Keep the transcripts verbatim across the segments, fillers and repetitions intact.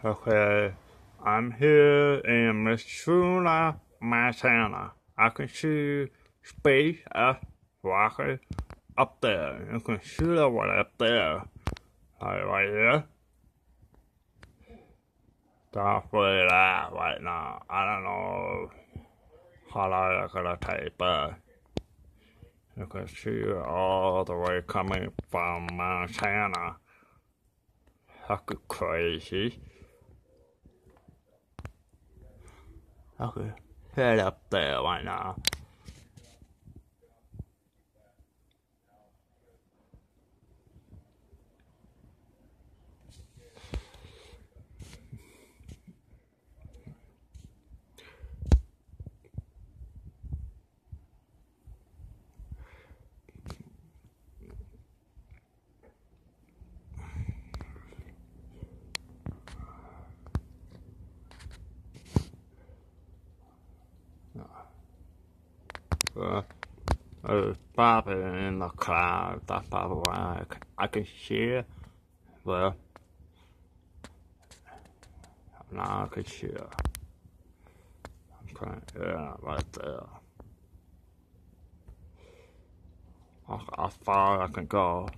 Okay, I'm here in Missoula, Montana. I can see SpaceX rocket up there. You can see that one up there. Right, right here. Don't play that right now. I don't know how long it's gonna take, but you can see it all the way coming from Montana. That's crazy. Okay, head up there right now. Uh, it's popping in the cloud. That's probably why I can, I can see it. Well, now I can see it. Okay, yeah, right there. How far I can go.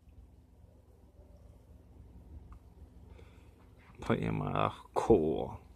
Pretty much cool.